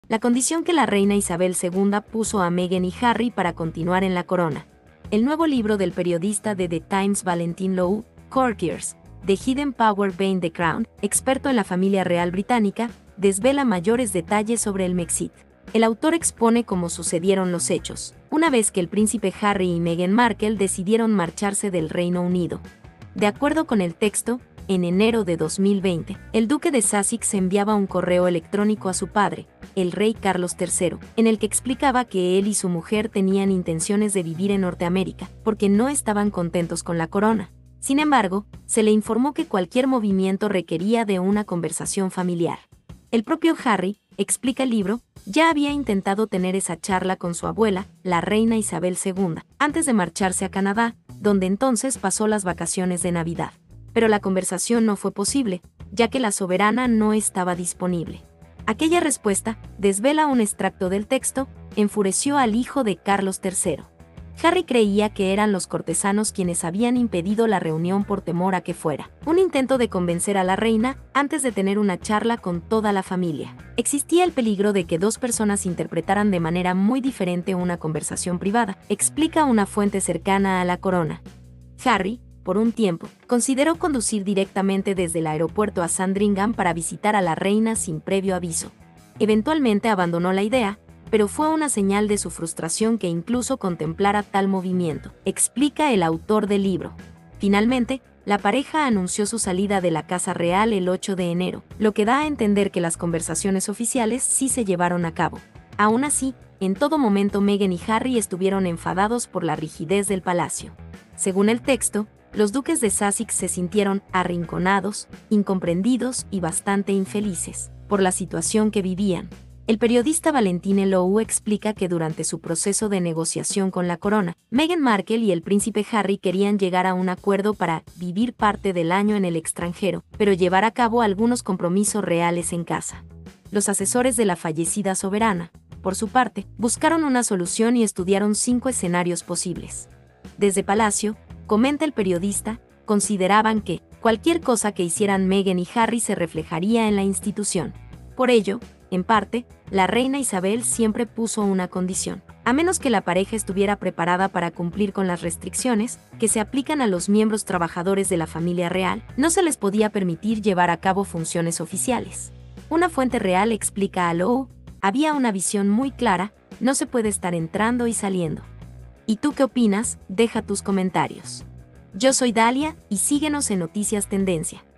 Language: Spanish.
la condición que la reina Isabel II puso a Meghan y Harry para continuar en la corona. El nuevo libro del periodista de The Times Valentin Low, Courtiers, The Hidden Power Behind the Crown, experto en la familia real británica, desvela mayores detalles sobre el Brexit. El autor expone cómo sucedieron los hechos, una vez que el príncipe Harry y Meghan Markle decidieron marcharse del Reino Unido. De acuerdo con el texto, en enero de 2020, el duque de Sussex enviaba un correo electrónico a su padre, el rey Carlos III, en el que explicaba que él y su mujer tenían intenciones de vivir en Norteamérica, porque no estaban contentos con la corona. Sin embargo, se le informó que cualquier movimiento requería de una conversación familiar. El propio Harry, explica el libro, ya había intentado tener esa charla con su abuela, la reina Isabel II, antes de marcharse a Canadá, donde entonces pasó las vacaciones de Navidad. Pero la conversación no fue posible, ya que la soberana no estaba disponible. Aquella respuesta, desvela un extracto del texto, enfureció al hijo de Carlos III. Harry creía que eran los cortesanos quienes habían impedido la reunión por temor a que fuera un intento de convencer a la reina antes de tener una charla con toda la familia. Existía el peligro de que dos personas interpretaran de manera muy diferente una conversación privada, explica una fuente cercana a la corona. Harry, por un tiempo, consideró conducir directamente desde el aeropuerto a Sandringham para visitar a la reina sin previo aviso. Eventualmente abandonó la idea, pero fue una señal de su frustración que incluso contemplara tal movimiento, explica el autor del libro. Finalmente, la pareja anunció su salida de la Casa Real el 8 de enero, lo que da a entender que las conversaciones oficiales sí se llevaron a cabo. Aún así, en todo momento Meghan y Harry estuvieron enfadados por la rigidez del palacio. Según el texto, los duques de Sussex se sintieron arrinconados, incomprendidos y bastante infelices por la situación que vivían. El periodista Valentin Low explica que durante su proceso de negociación con la corona, Meghan Markle y el príncipe Harry querían llegar a un acuerdo para vivir parte del año en el extranjero, pero llevar a cabo algunos compromisos reales en casa. Los asesores de la fallecida soberana, por su parte, buscaron una solución y estudiaron 5 escenarios posibles. Desde Palacio, comenta el periodista, consideraban que cualquier cosa que hicieran Meghan y Harry se reflejaría en la institución. Por ello, en parte, la reina Isabel siempre puso una condición. A menos que la pareja estuviera preparada para cumplir con las restricciones que se aplican a los miembros trabajadores de la familia real, no se les podía permitir llevar a cabo funciones oficiales. Una fuente real explica a Low, había una visión muy clara, no se puede estar entrando y saliendo. ¿Y tú qué opinas? Deja tus comentarios. Yo soy Dalia y síguenos en Noticias Tendencia.